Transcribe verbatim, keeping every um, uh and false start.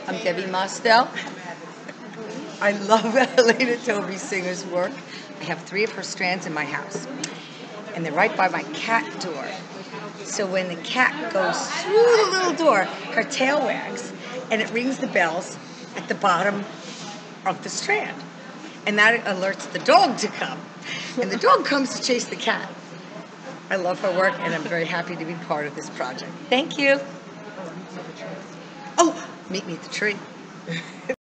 I'm Debbie Mostel. I love Elayna Toby singer's work. I have three of her strands in my house, and they're right by my cat door. So when the cat goes through the little door, her tail wags, and it rings the bells at the bottom of the strand. And that alerts the dog to come. And the dog comes to chase the cat. I love her work, and I'm very happy to be part of this project. Thank you. Oh, meet me at the tree.